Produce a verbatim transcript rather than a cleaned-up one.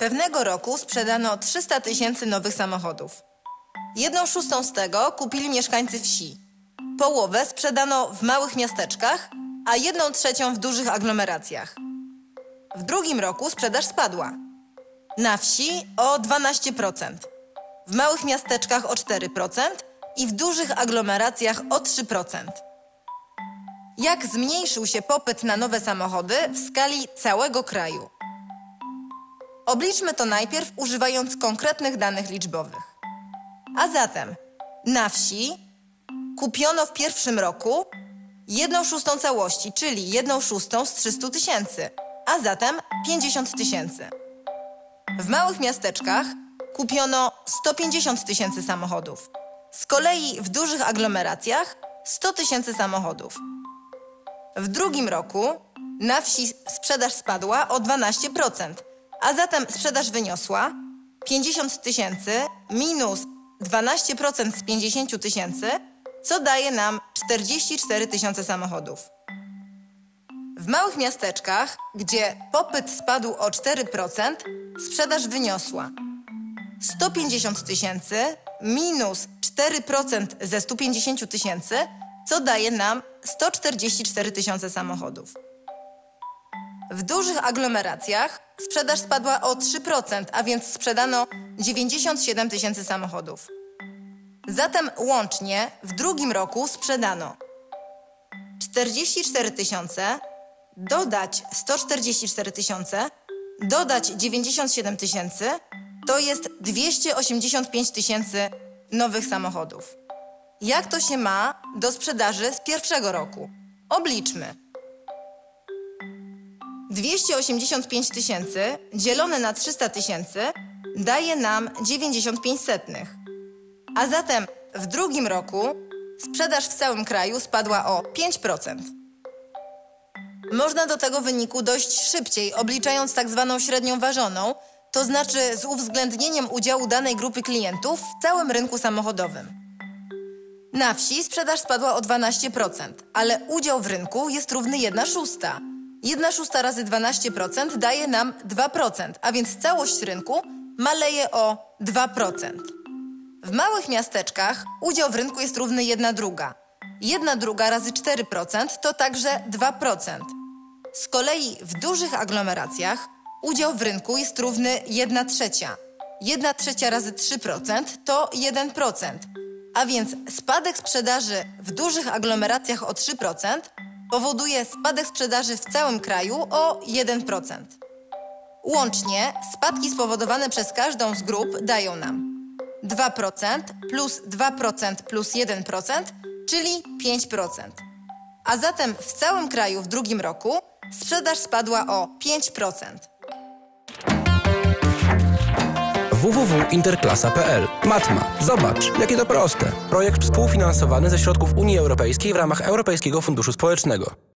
Pewnego roku sprzedano trzysta tysięcy nowych samochodów. Jedną szóstą z tego kupili mieszkańcy wsi. Połowę sprzedano w małych miasteczkach, a jedną trzecią w dużych aglomeracjach. W drugim roku sprzedaż spadła. Na wsi o dwanaście procent, w małych miasteczkach o cztery procent i w dużych aglomeracjach o trzy procent. Jak zmniejszył się popyt na nowe samochody w skali całego kraju? Obliczmy to najpierw używając konkretnych danych liczbowych. A zatem na wsi kupiono w pierwszym roku jedną szóstą całości, czyli jedną szóstą z trzystu tysięcy, a zatem pięćdziesiąt tysięcy. W małych miasteczkach kupiono sto pięćdziesiąt tysięcy samochodów. Z kolei w dużych aglomeracjach sto tysięcy samochodów. W drugim roku na wsi sprzedaż spadła o dwanaście procent, a zatem sprzedaż wyniosła pięćdziesiąt tysięcy minus dwanaście procent z pięćdziesięciu tysięcy, co daje nam czterdzieści cztery tysiące samochodów. W małych miasteczkach, gdzie popyt spadł o cztery procent, sprzedaż wyniosła sto pięćdziesiąt tysięcy minus cztery procent ze stu pięćdziesięciu tysięcy, co daje nam sto czterdzieści cztery tysiące samochodów. W dużych aglomeracjach sprzedaż spadła o trzy procent, a więc sprzedano dziewięćdziesiąt siedem tysięcy samochodów. Zatem łącznie w drugim roku sprzedano czterdzieści cztery tysiące, dodać sto czterdzieści cztery tysiące, dodać dziewięćdziesiąt siedem tysięcy, to jest dwieście osiemdziesiąt pięć tysięcy nowych samochodów. Jak to się ma do sprzedaży z pierwszego roku? Obliczmy. dwieście osiemdziesiąt pięć tysięcy dzielone na trzysta tysięcy daje nam dziewięćdziesiąt pięć setnych. A zatem w drugim roku sprzedaż w całym kraju spadła o pięć procent. Można do tego wyniku dojść szybciej, obliczając tak zwaną średnią ważoną, to znaczy z uwzględnieniem udziału danej grupy klientów w całym rynku samochodowym. Na wsi sprzedaż spadła o dwanaście procent, ale udział w rynku jest równy jedna szósta. jedna szósta razy dwanaście procent daje nam dwa procent, a więc całość rynku maleje o dwa procent. W małych miasteczkach udział w rynku jest równy jedna druga. jedna druga razy cztery procent to także dwa procent. Z kolei w dużych aglomeracjach udział w rynku jest równy jedna trzecia. jedna trzecia razy trzy procent to jeden procent. A więc spadek sprzedaży w dużych aglomeracjach o trzy procent powoduje spadek sprzedaży w całym kraju o jeden procent. Łącznie spadki spowodowane przez każdą z grup dają nam dwa procent plus dwa procent plus jeden procent, czyli pięć procent. A zatem w całym kraju w drugim roku sprzedaż spadła o pięć procent. w w w kropka interklasa kropka p l. Matma. Zobacz, jakie to proste. Projekt współfinansowany ze środków Unii Europejskiej w ramach Europejskiego Funduszu Społecznego.